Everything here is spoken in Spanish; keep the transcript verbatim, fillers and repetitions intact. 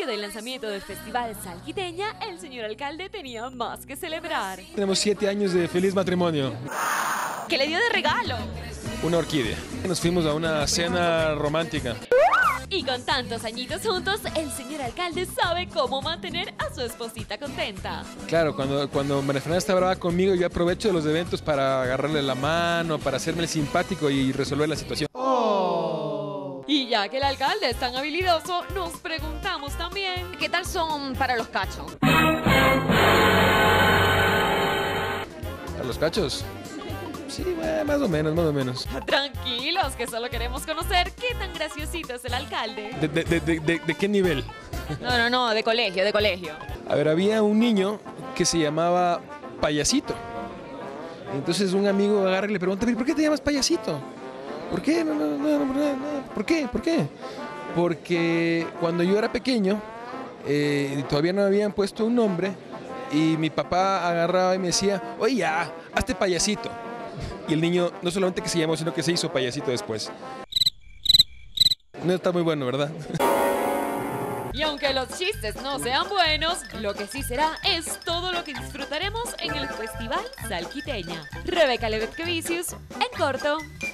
medio del lanzamiento del Festival Salquiteña, el señor alcalde tenía más que celebrar. Tenemos siete años de feliz matrimonio. ¿Qué le dio de regalo? Una orquídea. Nos fuimos a una cena romántica. Y con tantos añitos juntos, el señor alcalde sabe cómo mantener a su esposita contenta. Claro, cuando, cuando María Fernanda está brava conmigo, yo aprovecho de los eventos para agarrarle la mano, para hacerme el simpático y resolver la situación. Oh. Y ya que el alcalde es tan habilidoso, nos preguntamos también, ¿qué tal son para los cachos? ¿A los cachos? Sí, bueno, más o menos, más o menos. Tranquilos, que solo queremos conocer qué tan graciosito es el alcalde. ¿De, de, de, de, de, de qué nivel? No, no, no, de colegio, de colegio. A ver, había un niño que se llamaba Payasito. Entonces un amigo agarra y le pregunta, ¿por qué te llamas Payasito? ¿Por qué? No, no, no, no, no, no. ¿Por qué? ¿Por qué? Porque cuando yo era pequeño, eh, todavía no me habían puesto un nombre y mi papá agarraba y me decía, oye, ya, hazte payasito. Y el niño no solamente que se llamó, sino que se hizo payasito después. No está muy bueno, ¿verdad? Y aunque los chistes no sean buenos, lo que sí será es todo lo que disfrutaremos en el Festival Salquiteña. Rebeca Levet-Cavicius, en corto.